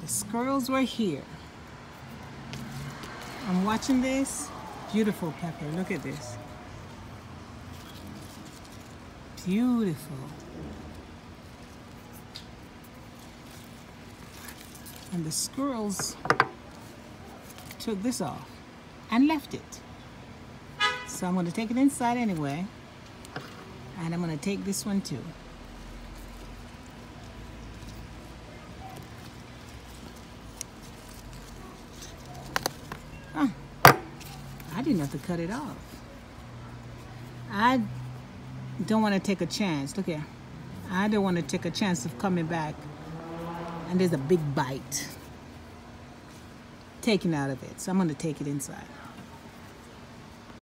The squirrels were here. I'm watching this. Beautiful pepper. Look at this. Beautiful. And the squirrels took this off and left it. So I'm going to take it inside anyway. And I'm going to take this one too. Oh, I didn't have to cut it off. I don't want to take a chance. Look here. I don't want to take a chance of coming back and there's a big bite taken out of it. So I'm going to take it inside.